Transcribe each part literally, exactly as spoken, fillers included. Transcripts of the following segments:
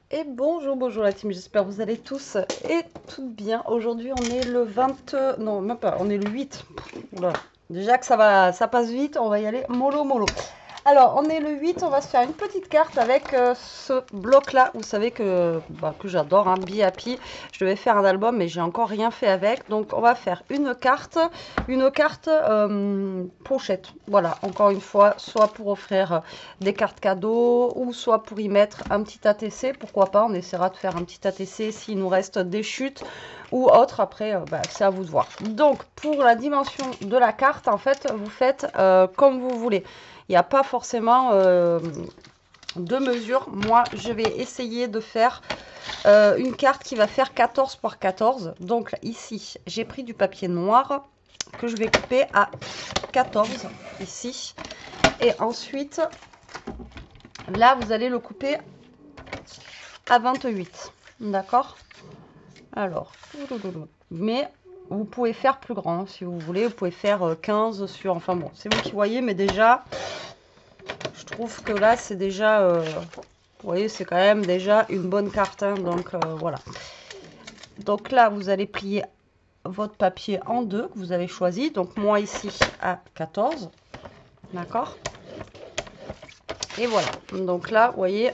Et bonjour, bonjour la team, j'espère que vous allez tous et toutes bien. Aujourd'hui on est le vingt, non même pas, on est le huit. Oula. Déjà que ça va, ça passe vite, on va y aller mollo mollo. Alors on est le huit, on va se faire une petite carte avec euh, ce bloc là. Vous savez que, bah, que j'adore, hein, Be Happy. Je devais faire un album mais j'ai encore rien fait avec. Donc on va faire une carte, une carte euh, pochette. Voilà, encore une fois, soit pour offrir des cartes cadeaux ou soit pour y mettre un petit A T C. Pourquoi pas, on essaiera de faire un petit A T C s'il nous reste des chutes ou autre. Après, euh, bah, c'est à vous de voir. Donc pour la dimension de la carte, en fait, vous faites euh, comme vous voulez. Il n'y a pas forcément euh, de mesure. Moi, je vais essayer de faire euh, une carte qui va faire quatorze par quatorze. Donc ici, j'ai pris du papier noir que je vais couper à quatorze ici. Et ensuite, là, vous allez le couper à vingt-huit. D'accord? Alors, mais vous pouvez faire plus grand si vous voulez. Vous pouvez faire quinze sur... Enfin bon, c'est vous qui voyez, mais déjà... Je trouve que là, c'est déjà, euh, vous voyez, c'est quand même déjà une bonne carte. Hein, donc, euh, voilà. Donc là, vous allez plier votre papier en deux que vous avez choisi. Donc, moi, ici, à quatorze. D'accord? Et voilà. Donc là, vous voyez,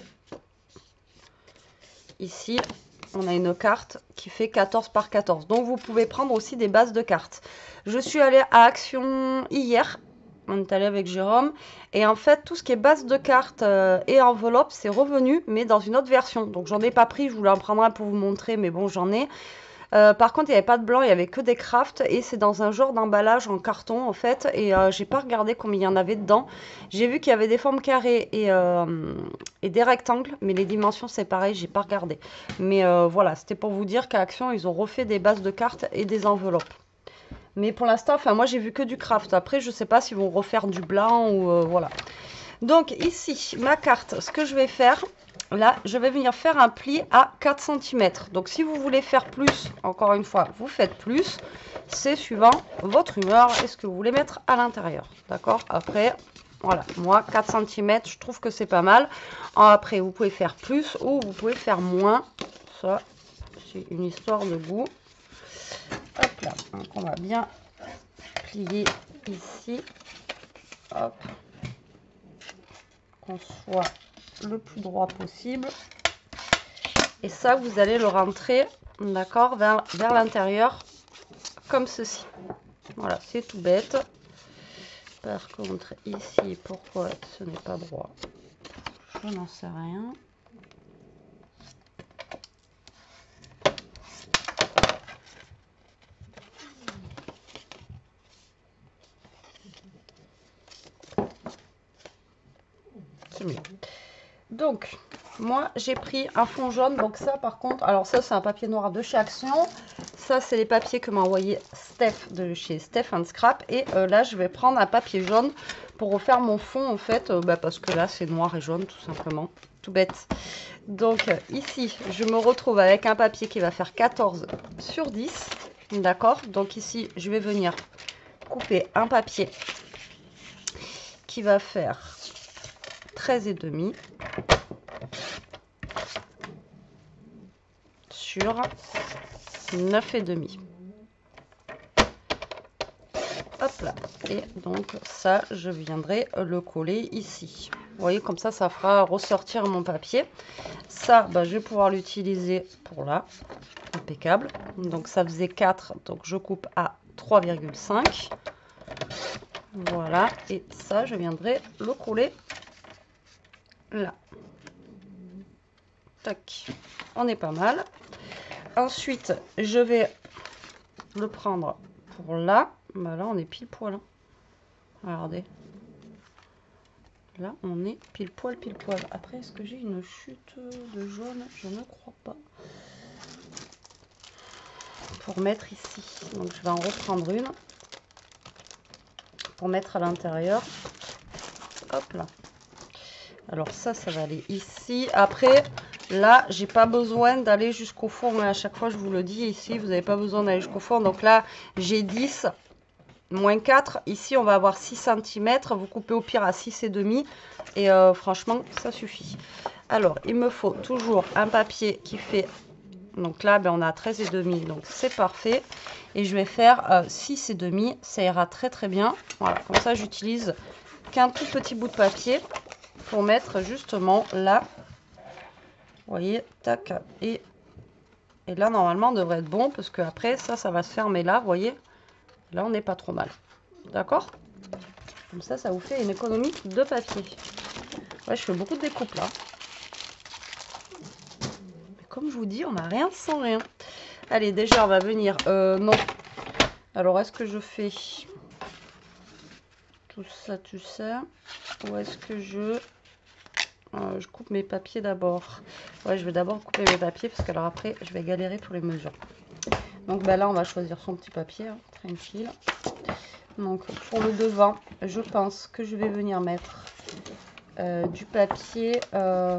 ici, on a une carte qui fait quatorze par quatorze. Donc, vous pouvez prendre aussi des bases de cartes. Je suis allée à Action hier. On est allé avec Jérôme. Et en fait, tout ce qui est base de cartes euh, et enveloppe, c'est revenu, mais dans une autre version. Donc, j'en ai pas pris. Je voulais en prendre un pour vous montrer, mais bon, j'en ai. Euh, par contre, il n'y avait pas de blanc, il n'y avait que des crafts. Et c'est dans un genre d'emballage en carton, en fait. Et euh, j'ai pas regardé combien il y en avait dedans. J'ai vu qu'il y avait des formes carrées et, euh, et des rectangles. Mais les dimensions, c'est pareil, j'ai pas regardé. Mais euh, voilà, c'était pour vous dire qu'à Action, ils ont refait des bases de cartes et des enveloppes. Mais pour l'instant, enfin moi j'ai vu que du craft. Après, je sais pas s'ils vont refaire du blanc ou euh, voilà. Donc ici, ma carte, ce que je vais faire, là, je vais venir faire un pli à quatre centimètres. Donc si vous voulez faire plus, encore une fois, vous faites plus. C'est suivant votre humeur et ce que vous voulez mettre à l'intérieur. D'accord? Après, voilà, moi quatre centimètres, je trouve que c'est pas mal. Après, vous pouvez faire plus ou vous pouvez faire moins. Ça, c'est une histoire de goût. Hop là, donc on va bien plier ici. Hop. Qu'on soit le plus droit possible. Et ça, vous allez le rentrer, d'accord, vers, vers l'intérieur, comme ceci. Voilà, c'est tout bête. Par contre, ici, pourquoi ce n'est pas droit? Je n'en sais rien. C'est mieux. Donc, moi, j'ai pris un fond jaune. Donc ça, par contre, alors ça, c'est un papier noir de chez Action. Ça, c'est les papiers que m'a envoyé Steph de chez Steph and Scrap. Et euh, là, je vais prendre un papier jaune pour refaire mon fond, en fait, euh, bah, parce que là, c'est noir et jaune, tout simplement. Tout bête. Donc, euh, ici, je me retrouve avec un papier qui va faire quatorze sur dix. D'accord? Donc ici, je vais venir couper un papier qui va faire treize et demi sur neuf et demi. Hop là. Et donc ça, je viendrai le coller ici. Vous voyez, comme ça, ça fera ressortir mon papier. Ça, bah, je vais pouvoir l'utiliser pour là. Impeccable. Donc ça faisait quatre, donc je coupe à trois virgule cinq. Voilà. Et ça, je viendrai le coller là. Tac. On est pas mal. Ensuite, je vais le prendre pour là. Bah là, on est pile poil. Hein. Regardez. Là, on est pile poil, pile poil. Après, est-ce que j'ai une chute de jaune? Je ne crois pas. Pour mettre ici. Donc, je vais en reprendre une. Pour mettre à l'intérieur. Hop là. Alors ça, ça va aller ici. Après, là, j'ai pas besoin d'aller jusqu'au fond. À chaque fois, je vous le dis, ici, vous n'avez pas besoin d'aller jusqu'au fond. Donc là, j'ai dix, moins quatre. Ici, on va avoir six centimètres. Vous coupez au pire à six et demi. Et euh, franchement, ça suffit. Alors, il me faut toujours un papier qui fait... Donc là, ben, on a treize et demi, donc c'est parfait. Et je vais faire euh, six et demi, ça ira très très bien. Voilà, comme ça, j'utilise qu'un tout petit bout de papier pour mettre justement là. Vous voyez, tac. Et, et là, normalement, on devrait être bon parce que après ça, ça va se fermer là, vous voyez. Là, on n'est pas trop mal. D'accord? Comme ça, ça vous fait une économie de papier. Ouais, je fais beaucoup de découpes là. Mais comme je vous dis, on n'a rien sans rien. Allez, déjà, on va venir... Euh, non. Alors, est-ce que je fais tout ça, tout ça? Ou est-ce que je... Euh, je coupe mes papiers d'abord? Ouais, je vais d'abord couper mes papiers parce que alors après, je vais galérer pour les mesures. Donc, ben là, on va choisir son petit papier, hein, tranquille. Donc, pour le devant, je pense que je vais venir mettre euh, du papier... Euh...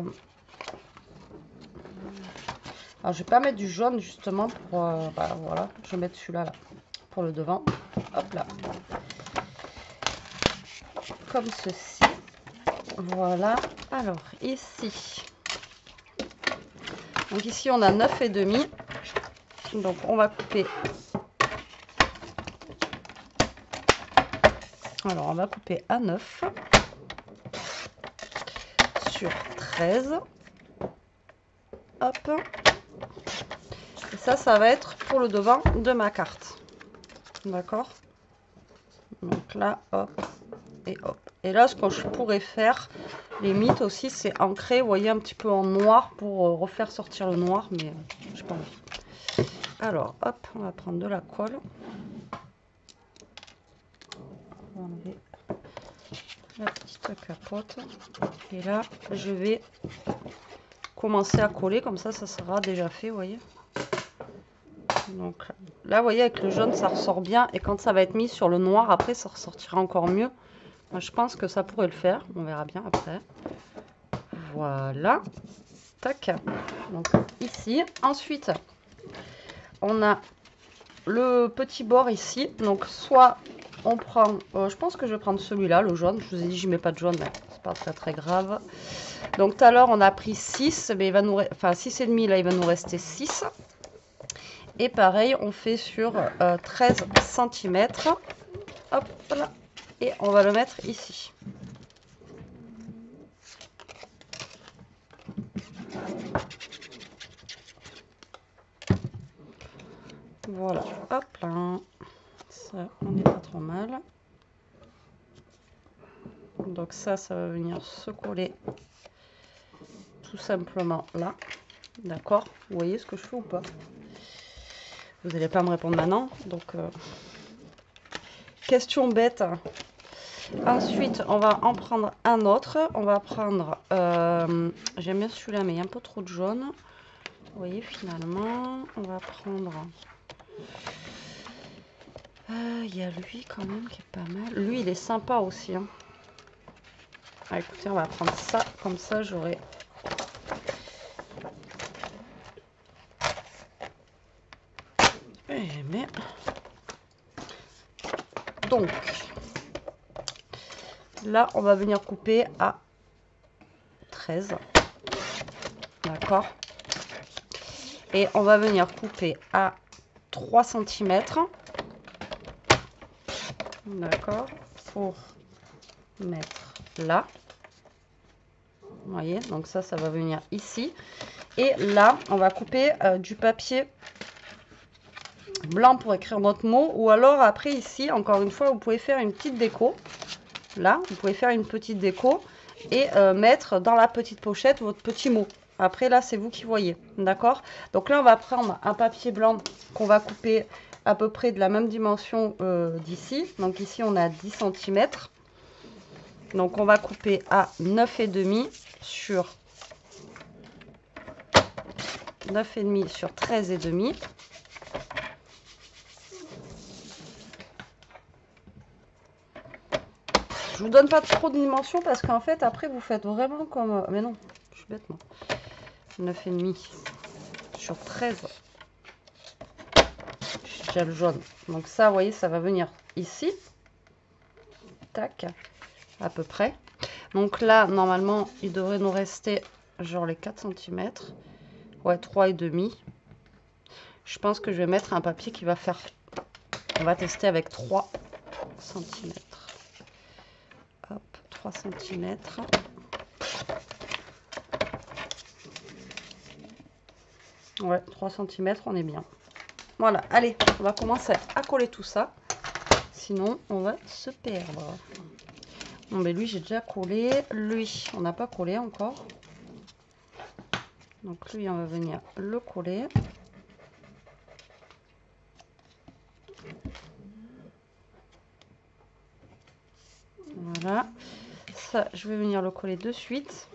Alors, je vais pas mettre du jaune justement pour... Euh, bah, voilà, je vais mettre celui-là là, pour le devant. Hop là. Comme ceci. Voilà. Alors, ici. Donc, ici, on a neuf et demi. Donc, on va couper... Alors, on va couper à neuf. Sur treize. Hop. Et ça, ça va être pour le devant de ma carte. D'accord? Donc là, hop, et hop. Et là, ce que je pourrais faire, limite aussi, c'est ancrer, vous voyez, un petit peu en noir pour euh, refaire sortir le noir, mais euh, j'ai pas envie. Alors, hop, on va prendre de la colle. On va enlever la petite capote. Et là, je vais commencer à coller, comme ça, ça sera déjà fait, vous voyez. Donc là, vous voyez, avec le jaune, ça ressort bien. Et quand ça va être mis sur le noir, après, ça ressortira encore mieux. Moi, je pense que ça pourrait le faire. On verra bien après. Voilà. Tac. Donc ici. Ensuite, on a le petit bord ici. Donc soit on prend... Euh, je pense que je vais prendre celui-là, le jaune. Je vous ai dit, je mets pas de jaune, mais c'est pas très très grave. Donc tout à l'heure, on a pris six. Mais il va nous... Enfin, six et demi, là, il va nous rester six. Et pareil, on fait sur euh, treize centimètres. Hop là. Et on va le mettre ici. Voilà. Hop là. Ça, on n'est pas trop mal. Donc ça, ça va venir se coller tout simplement là. D'accord? Vous voyez ce que je fais ou pas? Vous n'allez pas me répondre maintenant. Donc, euh, question bête. Ensuite, on va en prendre un autre. On va prendre... Euh, j'aime bien celui-là, mais il y a un peu trop de jaune. Vous voyez, finalement, on va prendre... Euh, il y a lui quand même qui est pas mal. Lui, il est sympa aussi. Hein. Ah, écoutez, on va prendre ça. Comme ça, j'aurai... Mais... Donc... Là, on va venir couper à treize. D'accord. Et on va venir couper à trois centimètres. D'accord. Pour mettre là. Vous voyez, donc ça, ça va venir ici. Et là, on va couper euh, du papier blanc pour écrire notre mot. Ou alors, après, ici, encore une fois, vous pouvez faire une petite déco. Là, vous pouvez faire une petite déco et euh, mettre dans la petite pochette votre petit mot. Après, là, c'est vous qui voyez. D'accord? Donc là, on va prendre un papier blanc qu'on va couper à peu près de la même dimension euh, d'ici. Donc ici, on a dix centimètres. Donc, on va couper à neuf et demi sur neuf et demi sur treize et demi. Je vous donne pas trop de dimensions parce qu'en fait, après, vous faites vraiment comme... Mais non, je suis bête, moi. neuf et demi sur treize. J'ai déjà le jaune. Donc ça, vous voyez, ça va venir ici. Tac. À peu près. Donc là, normalement, il devrait nous rester genre les quatre centimètres. Ouais, trois et demi. Je pense que je vais mettre un papier qui va faire... On va tester avec trois centimètres. Hop, trois centimètres. Ouais, trois centimètres, on est bien. Voilà, allez, on va commencer à coller tout ça. Sinon, on va se perdre. Bon, ben lui, j'ai déjà collé. Lui, on n'a pas collé encore. Donc lui, on va venir le coller. Voilà. Ça, je vais venir le coller de suite.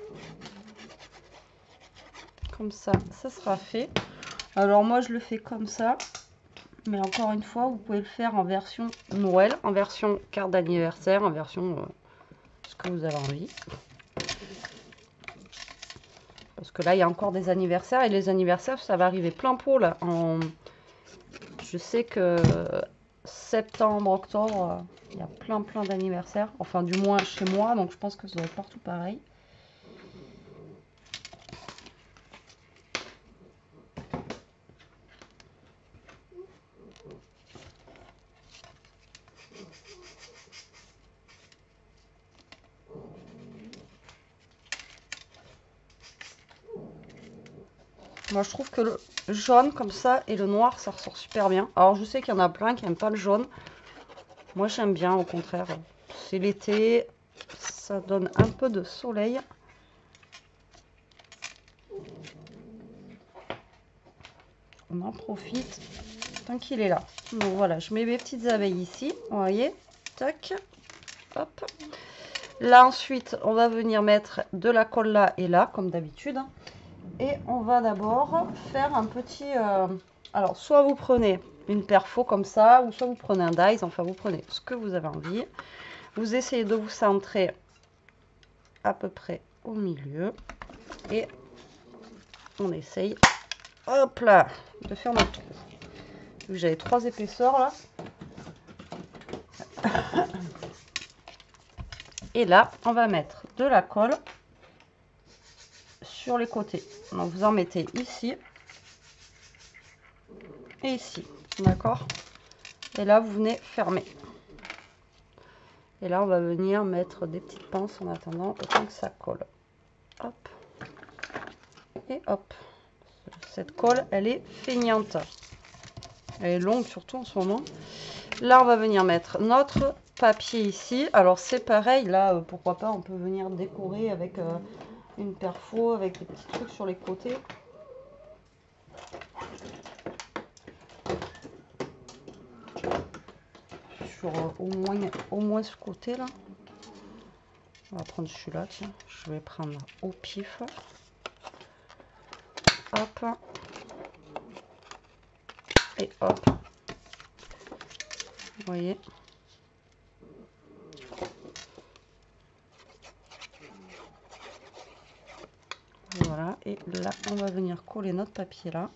Comme ça, ça sera fait. Alors moi, je le fais comme ça. Mais encore une fois, vous pouvez le faire en version Noël, en version carte d'anniversaire, en version euh, ce que vous avez envie. Parce que là, il y a encore des anniversaires. Et les anniversaires, ça va arriver plein pot là. En... Je sais que septembre, octobre, il y a plein plein d'anniversaires. Enfin, du moins chez moi. Donc, je pense que ça doit être partout pareil. Moi, je trouve que le jaune comme ça et le noir, ça ressort super bien. Alors, je sais qu'il y en a plein qui n'aiment pas le jaune. Moi, j'aime bien, au contraire. C'est l'été, ça donne un peu de soleil. On en profite tant qu'il est là. Donc voilà, je mets mes petites abeilles ici. Vous voyez, tac, hop. Là, ensuite, on va venir mettre de la colle là et là, comme d'habitude. Et on va d'abord faire un petit... Euh, alors, soit vous prenez une perfo comme ça, ou soit vous prenez un dies. Enfin, vous prenez ce que vous avez envie. Vous essayez de vous centrer à peu près au milieu. Et on essaye, hop là, de faire notre trou. J'avais trois épaisseurs là. Et là, on va mettre de la colle sur les côtés. Donc, vous en mettez ici et ici. D'accord? Et là, vous venez fermer. Et là, on va venir mettre des petites pinces en attendant autant que ça colle. Hop. Et hop. Cette colle, elle est feignante. Elle est longue, surtout en ce moment. Là, on va venir mettre notre papier ici. Alors, c'est pareil. Là, euh, pourquoi pas, on peut venir décorer avec euh, une perfo, avec des petits trucs sur les côtés. Sur euh, au, moins, au moins ce côté-là. On va prendre celui-là, tiens. Je vais prendre au pif. Hop. Et hop. Vous voyez. Voilà. Et là, on va venir coller notre papier là.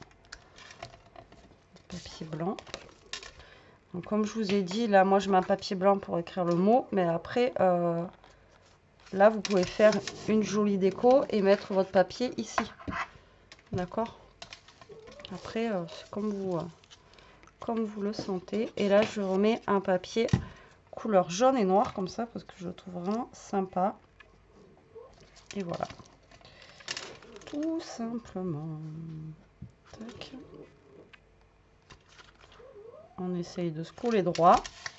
Papier blanc. Donc, comme je vous ai dit, là, moi, je mets un papier blanc pour écrire le mot. Mais après, euh, là, vous pouvez faire une jolie déco et mettre votre papier ici. D'accord? Après, euh, c'est comme vous, euh, comme vous le sentez. Et là, je remets un papier couleur jaune et noir comme ça parce que je le trouve vraiment sympa. Et voilà. Tout simplement. Tac. On essaye de se coller droit.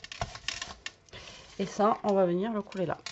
Et ça, on va venir le coller là.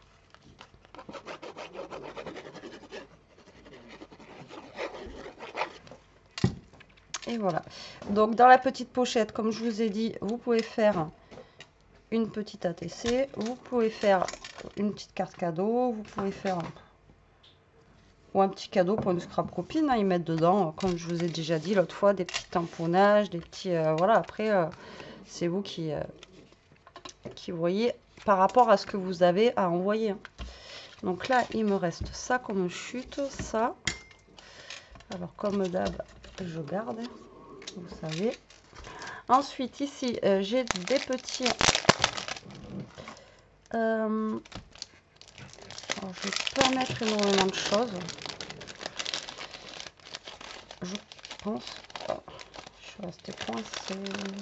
Et voilà. Donc, dans la petite pochette, comme je vous ai dit, vous pouvez faire une petite A T C. Vous pouvez faire une petite carte cadeau. Vous pouvez faire... Ou un petit cadeau pour une scrap copine, hein, ils mettent dedans, comme je vous ai déjà dit l'autre fois, des petits tamponnages, des petits... Euh, voilà, après, euh, c'est vous qui, euh, qui voyez par rapport à ce que vous avez à envoyer. Hein. Donc là, il me reste ça comme chute, ça. Alors, comme d'hab, je garde, vous savez. Ensuite, ici, euh, j'ai des petits... Euh, alors, je ne vais pas mettre énormément de choses. je pense. Oh, je suis restée coincée.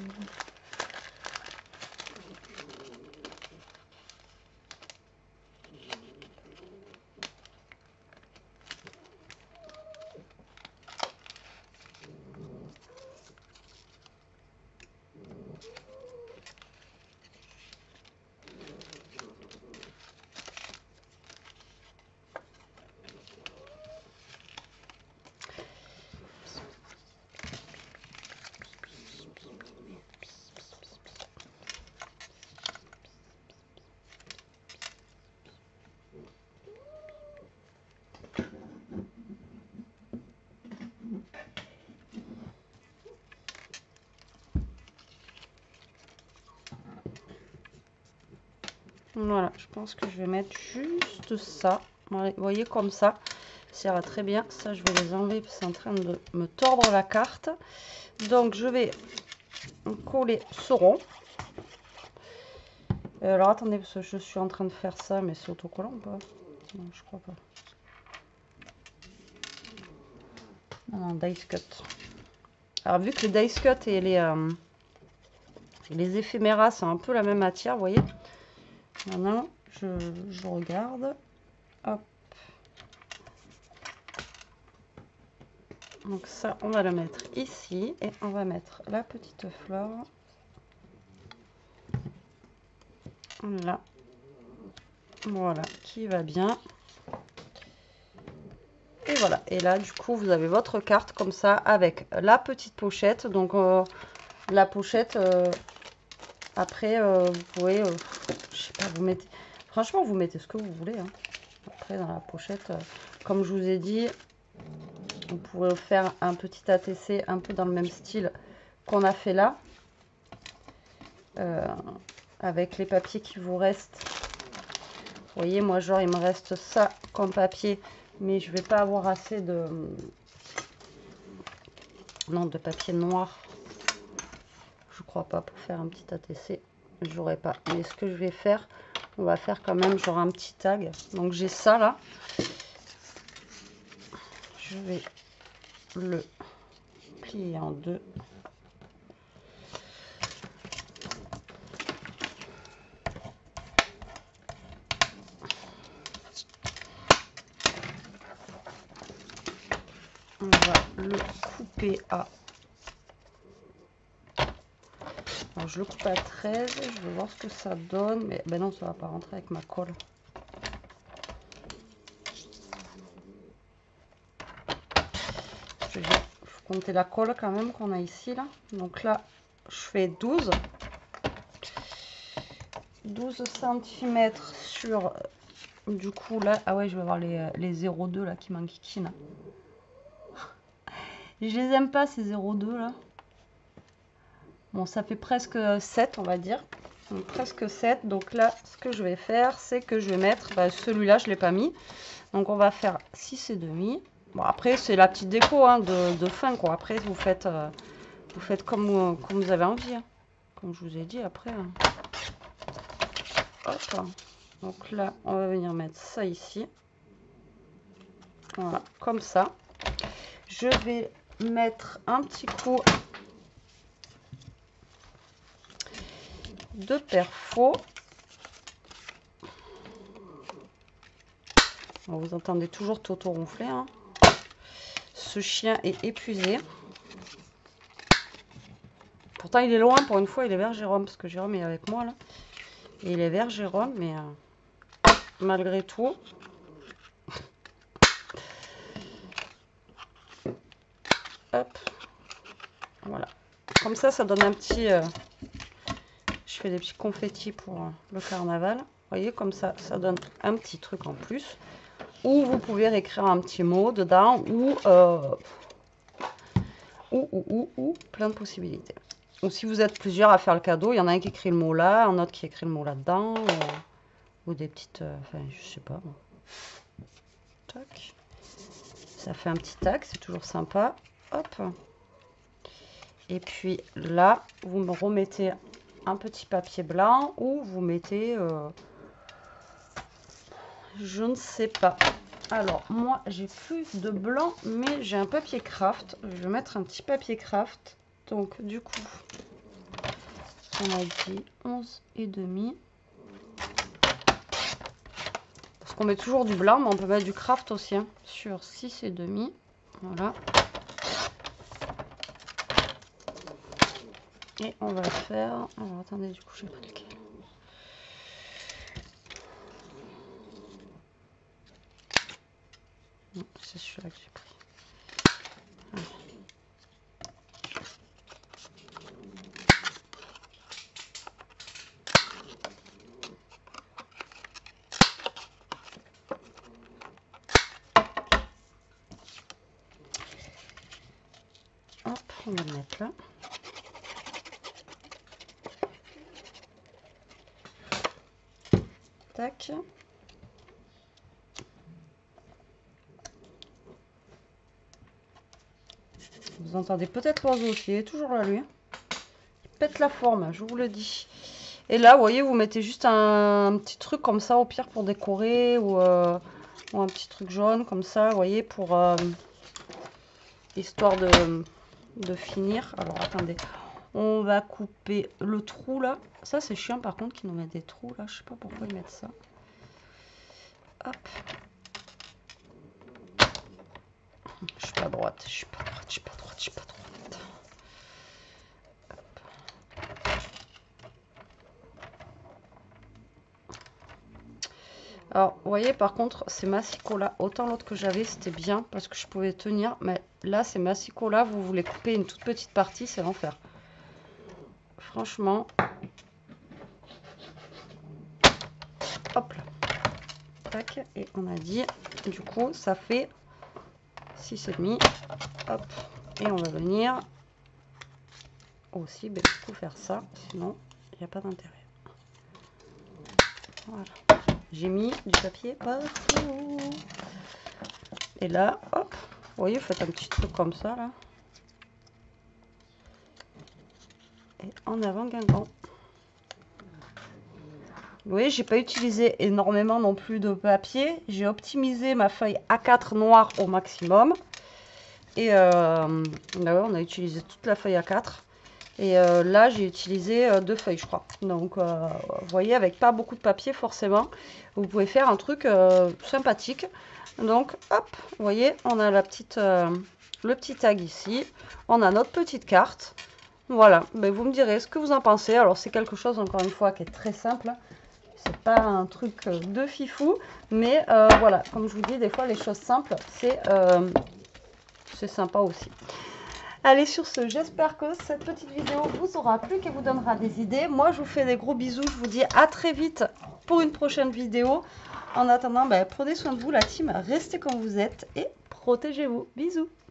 Voilà, je pense que je vais mettre juste ça. Vous voyez, comme ça, ça ira très bien. Ça, je vais les enlever parce que c'est en train de me tordre la carte. Donc, je vais coller ce rond. Euh, alors, attendez, parce que je suis en train de faire ça, mais c'est autocollant ou pas? Non, je crois pas. Non, non, dice cut. Alors, vu que les dice cut et les, euh, les éphéméras, c'est un peu la même matière, vous voyez. Maintenant, je, je regarde. Hop. Donc ça, on va le mettre ici. Et on va mettre la petite fleur. Là. Voilà, qui va bien. Et voilà. Et là, du coup, vous avez votre carte comme ça avec la petite pochette. Donc, euh, la pochette, euh, après, euh, vous pouvez, euh, je sais pas, vous mettez... Franchement, vous mettez ce que vous voulez. Hein. Après, dans la pochette, euh, comme je vous ai dit, vous pouvez faire un petit A T C un peu dans le même style qu'on a fait là. Euh, avec les papiers qui vous restent. Vous voyez, moi, genre, il me reste ça comme papier. Mais je vais pas avoir assez de... Non, de papier noir. Je crois pas pour faire un petit A T C. J'aurais pas. Mais ce que je vais faire, on va faire quand même genre un petit tag. Donc, j'ai ça là. Je vais le plier en deux. On va le couper à... Alors, je le coupe à treize. Je vais voir ce que ça donne. Mais ben non, ça va pas rentrer avec ma colle. Je vais compter la colle quand même qu'on a ici là. Donc là, je fais douze. douze centimètres sur... Du coup là, ah ouais, je vais avoir les, les zéro deux là qui m'enquiquinent. Je les aime pas ces zéro deux là. Bon, ça fait presque sept on va dire. Donc, presque sept. Donc là, ce que je vais faire, c'est que je vais mettre... Bah, celui-là, je ne l'ai pas mis. Donc on va faire six et demi. Bon, après, c'est la petite déco hein, de, de fin quoi. Après, vous faites, euh, vous faites comme, comme vous avez envie. Hein. Comme je vous ai dit, après... Hein. Hop. Donc là, on va venir mettre ça ici. Voilà, comme ça. Je vais mettre un petit coup de perfo. Alors, vous entendez toujours Toto ronfler. Hein. Ce chien est épuisé. Pourtant, il est loin. Pour une fois, il est vers Jérôme. Parce que Jérôme est avec moi là. Et il est vers Jérôme. Mais euh, malgré tout... Hop. Voilà. Comme ça, ça donne un petit... Euh, je fais des petits confettis pour euh, le carnaval. Vous voyez, comme ça, ça donne un petit truc en plus. Ou vous pouvez réécrire un petit mot dedans. Ou, euh, ou, ou, ou, ou, plein de possibilités. Ou si vous êtes plusieurs à faire le cadeau, il y en a un qui écrit le mot là, un autre qui écrit le mot là-dedans. Ou, ou des petites... Euh, enfin, je sais pas. Bon. Tac. Ça fait un petit tac, c'est toujours sympa. Hop. Et puis là, vous me remettez un petit papier blanc ou vous mettez, euh, je ne sais pas. Alors, moi, j'ai plus de blanc, mais j'ai un papier craft. Je vais mettre un petit papier craft. Donc, du coup, on a dit onze et demi. Parce qu'on met toujours du blanc, mais on peut mettre du craft aussi, hein, sur six et demi. Voilà. Et on va le faire. Alors, attendez, du coup, je sais pas lequel. Non, c'est celui-là que j'ai pris. Voilà. Hop, on va le mettre là. Tac. Vous entendez peut-être l'oiseau aussi, il est toujours là lui. Il pète la forme, je vous le dis. Et là, vous voyez, vous mettez juste un, un petit truc comme ça, au pire pour décorer, ou, euh, ou un petit truc jaune comme ça, vous voyez, pour euh, histoire de, de finir. Alors attendez, on va couper le trou là. Ça c'est chiant par contre qu'ils nous mettent des trous là, je sais pas pourquoi ils mettent ça. Hop. Je suis pas droite, je suis pas droite, je suis pas droite, je suis pas droite. Hop. Alors, vous voyez, par contre, ces massicot-là, autant l'autre que j'avais, c'était bien parce que je pouvais tenir. Mais là, ces massicot-là, vous voulez couper une toute petite partie, c'est l'enfer. Franchement. Hop là. Tac. Et on a dit, du coup, ça fait six et demi. Hop. Et on va venir aussi, ben, du coup, faire ça. Sinon, il n'y a pas d'intérêt. Voilà. J'ai mis du papier partout. Et là, hop, vous voyez, faites un petit truc comme ça, là. Et en avant, Guingamp. Vous voyez, j'ai pas utilisé énormément non plus de papier. J'ai optimisé ma feuille A quatre noire au maximum. Et euh, là, on a utilisé toute la feuille A quatre. Et euh, là, j'ai utilisé euh, deux feuilles, je crois. Donc, euh, vous voyez, avec pas beaucoup de papier, forcément, vous pouvez faire un truc euh, sympathique. Donc, hop, vous voyez, on a la petite, euh, le petit tag ici. On a notre petite carte. Voilà, mais vous me direz ce que vous en pensez. Alors, c'est quelque chose, encore une fois, qui est très simple. C'est pas un truc de fifou. Mais euh, voilà, comme je vous dis, des fois, les choses simples, c'est euh, c'est sympa aussi. Allez, sur ce, j'espère que cette petite vidéo vous aura plu, qu'elle vous donnera des idées. Moi, je vous fais des gros bisous. Je vous dis à très vite pour une prochaine vidéo. En attendant, ben, prenez soin de vous, la team. Restez comme vous êtes et protégez-vous. Bisous.